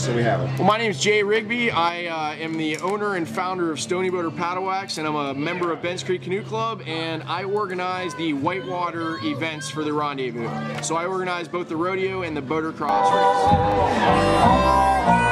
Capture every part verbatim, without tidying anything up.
so we have it. Well, my name is Jay Rigby. I uh, am the owner and founder of Stony Boater Paddle Wax, and I'm a member of Benscreek Canoe Club, and I organize the Whitewater events for the Rendezvous. So I organize both the rodeo and the boater cross race.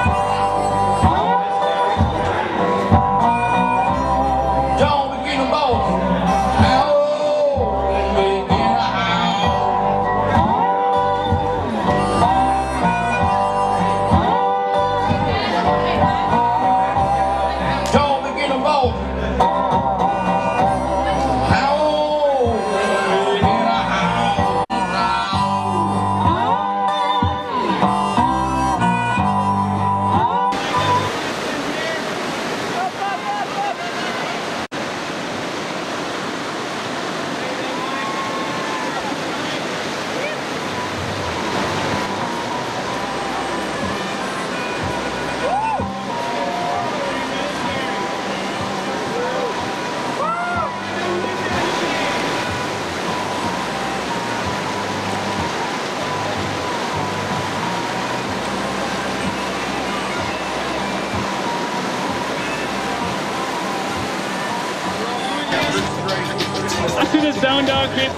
Let's do this down dog creep.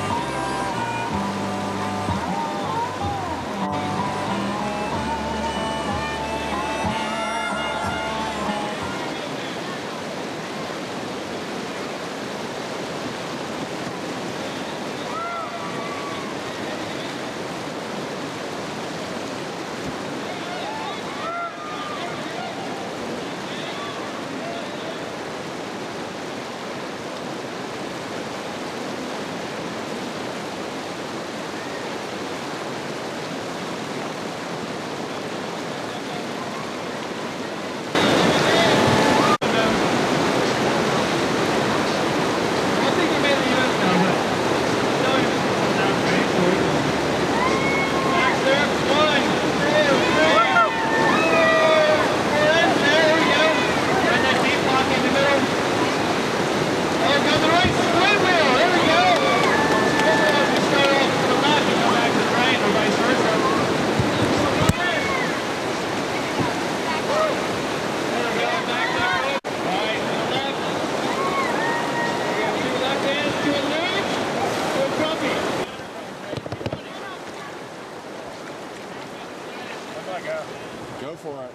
Go for it.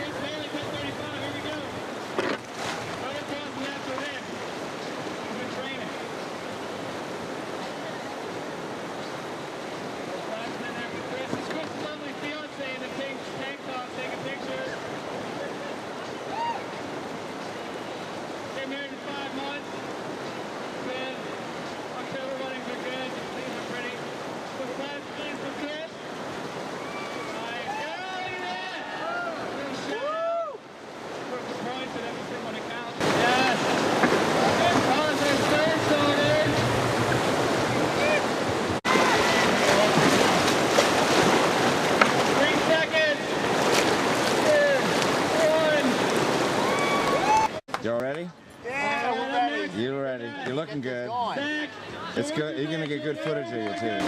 Y'all ready? Yeah, we're ready. You're ready. You're looking good. It's good. You're gonna get good footage of you too.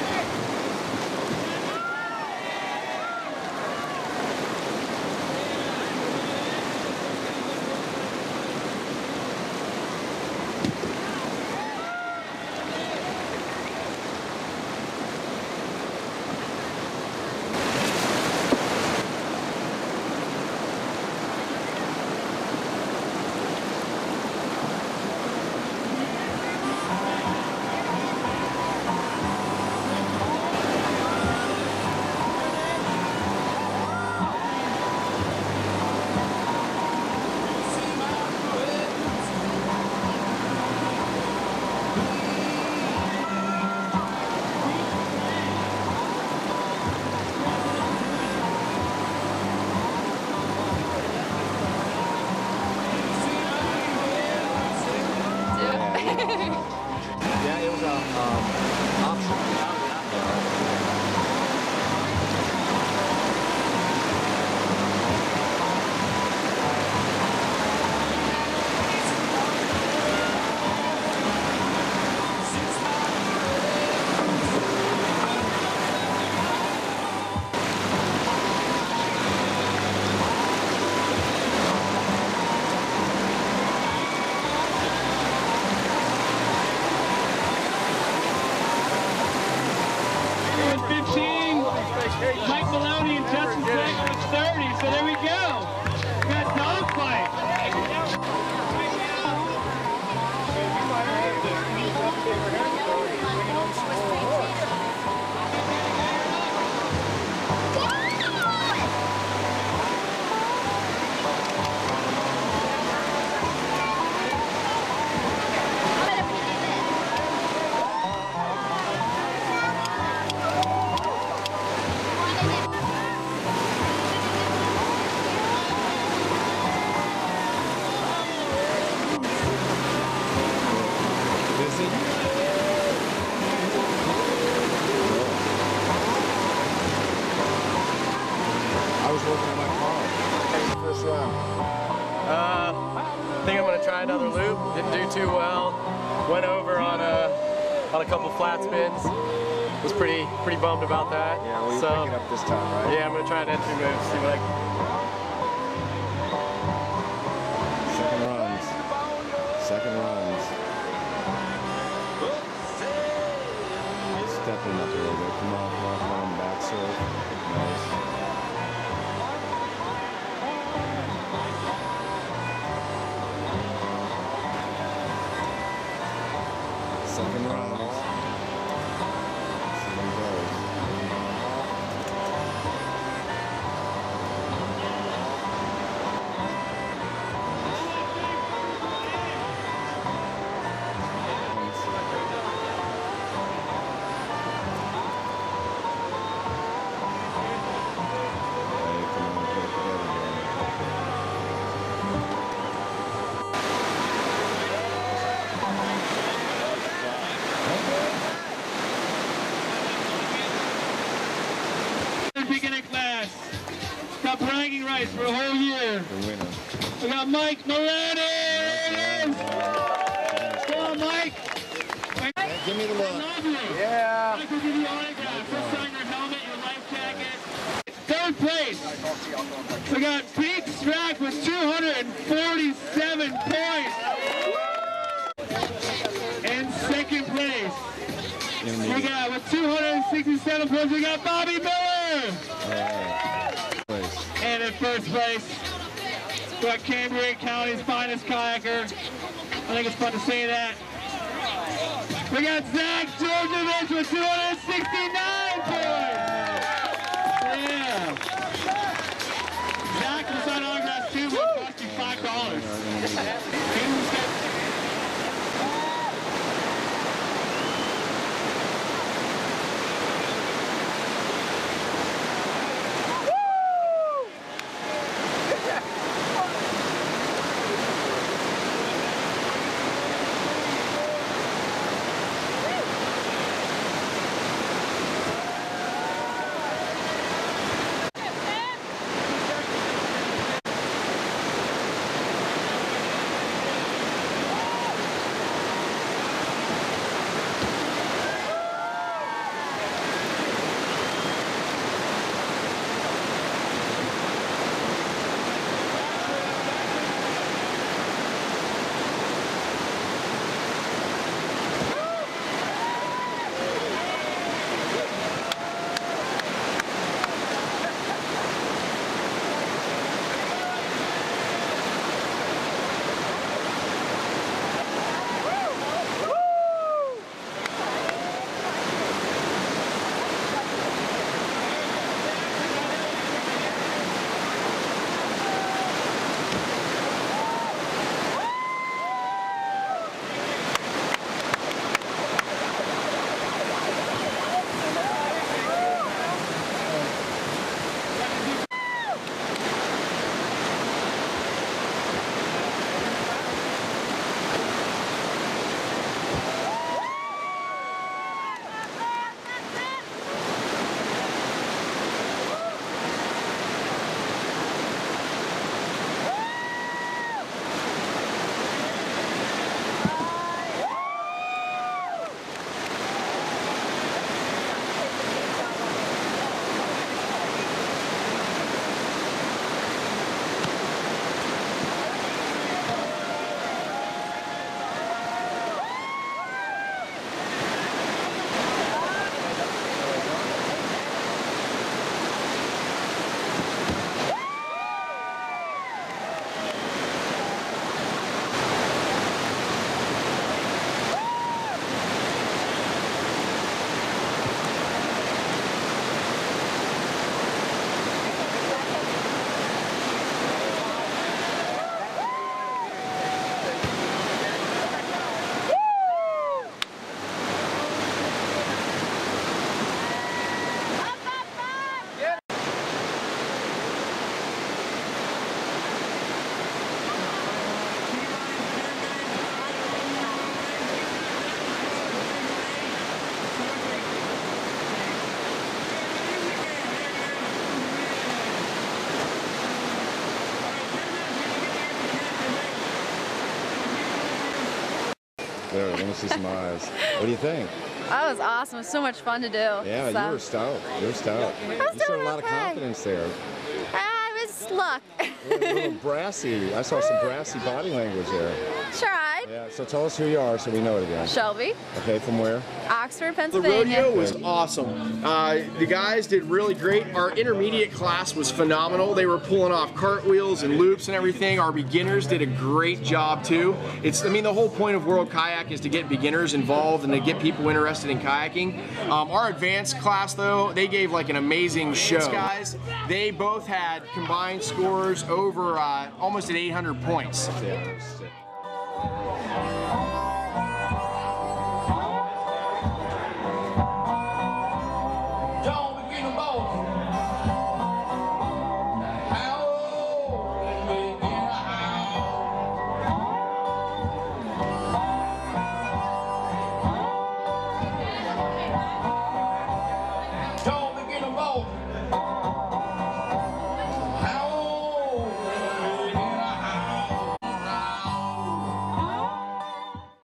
Yeah, it was a um, option. first run? Uh, I think I'm gonna try another loop. Didn't do too well. Went over on a on a couple flat spins. Was pretty pretty bummed about that. Yeah, well, you so, pick it up this time, right? Yeah, I'm gonna try an entry move. See what I can. Second runs. Second runs. Stepping up a little bit. Come on, come on, come on. Back serve. Nice. Second rounds. See how it goes. Beginning class. Got bragging rights for a whole year. The winner. We got Mike Moranis. Come on, Mike. Give me the I look. love you. Yeah. Mike will give you autographs. Let's sign your helmet, your life jacket. Third place. We got Pete Strack with two hundred forty-seven points. In second place. We got with two hundred sixty-seven points, we got Bobby Miller. Alright. Place. And in first place, we got Cambria County's finest kayaker. I think it's fun to say that. We got Zach Georgievich with two hundred sixty-nine points. Yeah. Zach will sign autographs too, but it'll cost you five dollars. There, let me see some eyes. What do you think? That was awesome. It was so much fun to do. Yeah, so. you were stout. You were stout. I was You showed doing a lot of okay. confidence there. Ah, it was luck. A little brassy. I saw some brassy body language there. Tried. Yeah, so tell us who you are so we know it again. Shelby, Okay, from where? Oxford, The Pennsylvania. rodeo was awesome. Uh, the guys did really great. Our intermediate class was phenomenal. They were pulling off cartwheels and loops and everything. Our beginners did a great job too. It's, I mean, the whole point of World Kayak is to get beginners involved and to get people interested in kayaking. Um, our advanced class though, they gave like an amazing show. These guys, they both had combined scores over uh, almost at eight hundred points. Yeah,